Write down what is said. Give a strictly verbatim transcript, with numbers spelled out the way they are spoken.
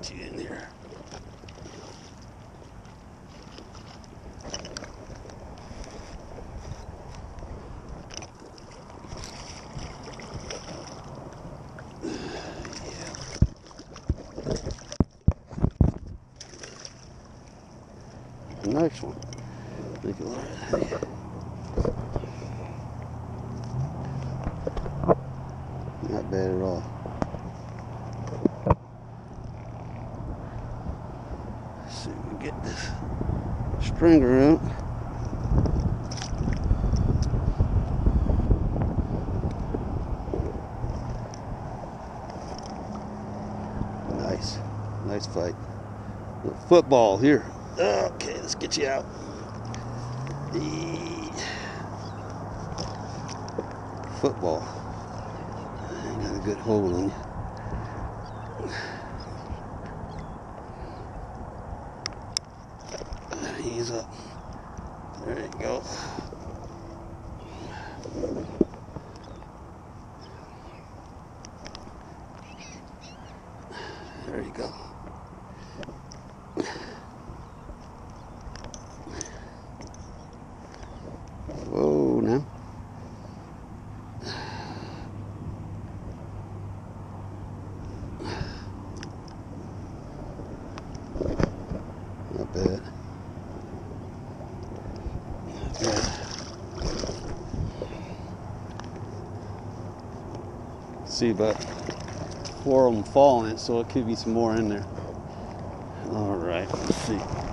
get you in here. Nice one. Look at that. Not bad at all. Let's see if we can get this stringer out. Nice. Nice fight. Little football here. Okay, let's get you out. Football. I got a good hold on you. Ease up. There you go. There you go. Whoa, now. Not bad. Not bad. See about four of them falling, so it could be some more in there. All right, let's see.